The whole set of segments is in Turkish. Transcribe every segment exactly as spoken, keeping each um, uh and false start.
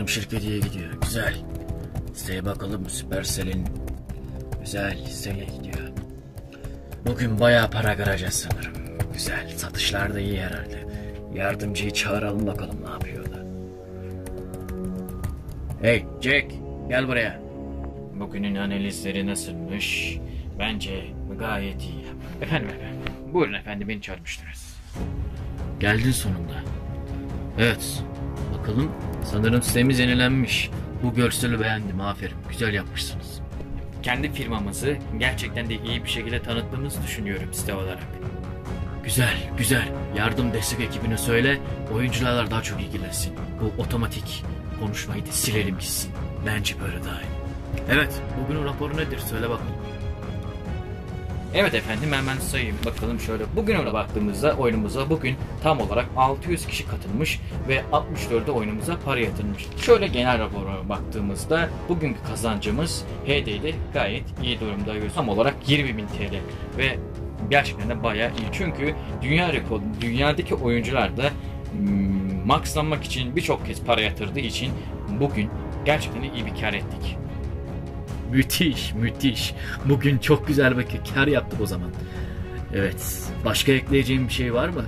Yatırım şirketiye gidiyor. Güzel. Siteye bakalım. Supercell'in güzel siteye gidiyor. Bugün bayağı para kıracağız sanırım. Güzel. Satışlar da iyi herhalde. Yardımcıyı çağıralım bakalım ne yapıyor da. Hey Jack, gel buraya. Bugünün analizleri nasılmış? Bence gayet iyi. Efendim efendim. Buyurun efendim, beni çağırmıştınız. Geldin sonunda. Evet. Bakalım, sanırım sitemiz yenilenmiş. Bu görseli beğendim, aferin. Güzel yapmışsınız. Kendi firmamızı gerçekten de iyi bir şekilde tanıttığımızı düşünüyorum site olarak. Güzel, güzel. Yardım destek ekibine söyle, oyuncularla daha çok ilgilensin. Bu otomatik konuşmayı da silelim gitsin. Bence böyle daha iyi. Evet, bugünün raporu nedir? Söyle bakalım. Evet efendim, hemen sayayım bakalım şöyle. Bugüne baktığımızda oyunumuza bugün tam olarak altı yüz kişi katılmış ve altmış dörde oyunumuza para yatırılmış. Şöyle genel rapora baktığımızda bugünkü kazancımız H D ile gayet iyi durumda. Tam olarak yirmi bin T L ve gerçekten de bayağı iyi. Çünkü dünya rekoru, dünyadaki oyuncular da hmm, maxlanmak için birçok kez para yatırdığı için bugün gerçekten iyi bir kar ettik. Müthiş, müthiş. Bugün çok güzel bir kar yaptık o zaman. Evet. Başka ekleyeceğim bir şey var mı?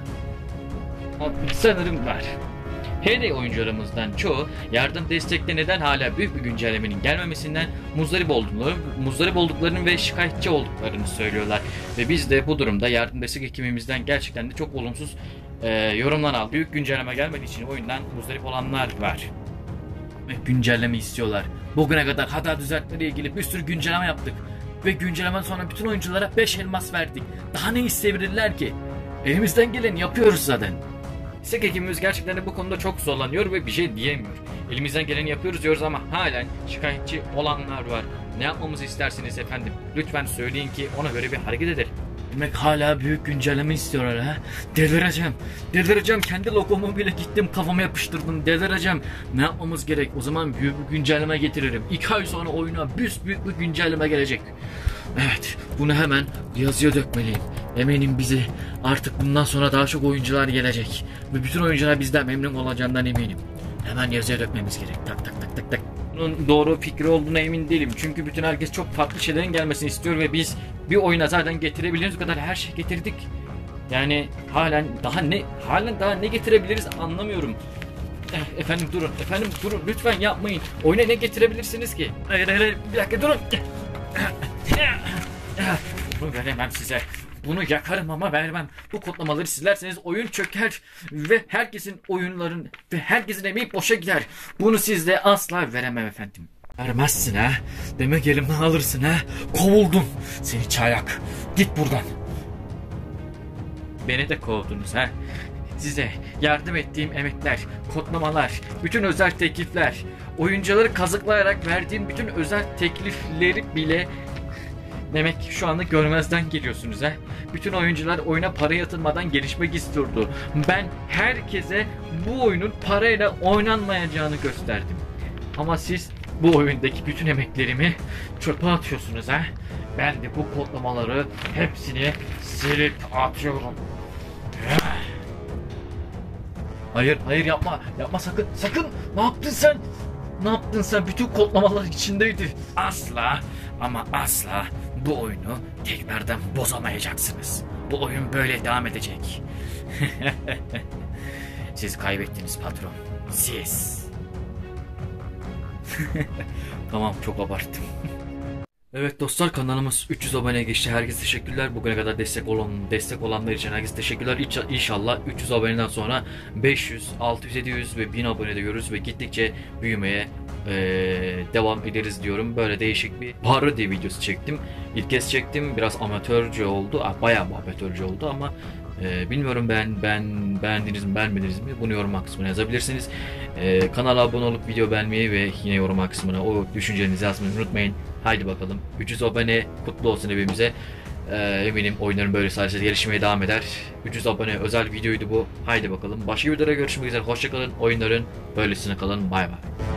Sanırım var. H D oyuncularımızdan çoğu yardım destekte neden hala büyük bir güncellemenin gelmemesinden muzdarip olduklarını, muzdarip olduklarını ve şikayetçi olduklarını söylüyorlar. Ve biz de bu durumda yardım destek ekibimizden gerçekten de çok olumsuz e, yorumlar aldık. Büyük güncelleme gelmediği için oyundan muzdarip olanlar var. Ve güncelleme istiyorlar. Bugüne kadar hata düzeltmeyle ilgili bir sürü güncelleme yaptık. Ve güncellemeden sonra bütün oyunculara beş elmas verdik. Daha ne isteyebilirler ki? Elimizden geleni yapıyoruz zaten. Destek ekibimiz gerçekten de bu konuda çok zorlanıyor ve bir şey diyemiyor. Elimizden geleni yapıyoruz diyoruz ama halen şikayetçi olanlar var. Ne yapmamızı istersiniz efendim? Lütfen söyleyin ki ona göre bir hareket edelim. Demek hala büyük güncelleme istiyorlar ha? Delireceğim. Delireceğim. Kendi logomu bile gittim kafama yapıştırdım. Delireceğim. Ne yapmamız gerek? O zaman büyük bir güncelleme getiririm. İki ay sonra oyuna büyük büyük bir güncelleme gelecek. Evet. Bunu hemen yazıya dökmeliyim. Eminim bizi artık bundan sonra daha çok oyuncular gelecek. Ve bütün oyuncular bizden memnun olacağından eminim. Hemen yazıya dökmemiz gerek. Tak tak tak tak tak. Bunun doğru fikri olduğuna emin değilim. Çünkü bütün herkes çok farklı şeylerin gelmesini istiyor ve biz bir oyuna zaten getirebildiğimiz kadar her şey getirdik. Yani halen daha ne halen daha ne getirebiliriz anlamıyorum. Eh, efendim durun. Efendim durun. Lütfen yapmayın. Oyuna ne getirebilirsiniz ki? Hayır hayır, hayır. Bir dakika durun. Bunu veremem size. Bunu yakarım ama vermem. Bu kodlamaları silerseniz oyun çöker ve herkesin oyunların ve herkesin emeği boşa gider. Bunu sizde asla veremem efendim. Vermezsin ha? Demek elimden alırsın ha? Kovuldun. Seni çayak. Git buradan. Beni de kovdunuz ha? Size yardım ettiğim emekler, kodlamalar, bütün özel teklifler, oyuncuları kazıklayarak verdiğim bütün özel teklifleri bile demek şu anda görmezden geliyorsunuz ha. Bütün oyuncular oyuna para yatırmadan gelişmek istiyordu. Ben herkese bu oyunun parayla oynanmayacağını gösterdim. Ama siz bu oyundaki bütün emeklerimi çöpe atıyorsunuz ha. Ben de bu kodlamaları hepsini silip atıyorum. Hayır hayır yapma. Yapma sakın sakın. Ne yaptın sen? Ne yaptın sen? Bütün kodlamalar içindeydi. Asla ama asla bu oyunu tekrardan bozamayacaksınız. Bu oyun böyle devam edecek. Siz kaybettiniz patron. Siz. Tamam, çok abarttım. Evet dostlar, kanalımız üç yüz aboneye geçti. Herkese teşekkürler. Bugüne kadar destek olan destek olanlar için herkese teşekkürler. İnşallah üç yüz aboneden sonra beş yüz, altı yüz, yedi yüz ve bin abone de görürüz ve gittikçe büyümeye ee, devam ederiz diyorum. Böyle değişik bir parodi videosu çektim. İlk kez çektim. Biraz amatörce oldu. Ah, bayağı amatörce oldu ama e, bilmiyorum ben ben beğendiniz mi beğenmediniz mi? Bunu yorum kısmına yazabilirsiniz. E, kanala abone olup video beğenmeyi ve yine yorum kısmına o düşüncelerinizi yazmayı unutmayın. Haydi bakalım. üç yüz abone kutlu olsun hepimize. Ee, eminim oyunların böyle sadece gelişmeye devam eder. üç yüz abone özel videoydu bu. Haydi bakalım. Başka videoda görüşmek üzere. Hoşçakalın. Oyunların böylesine kalın. Bay bay.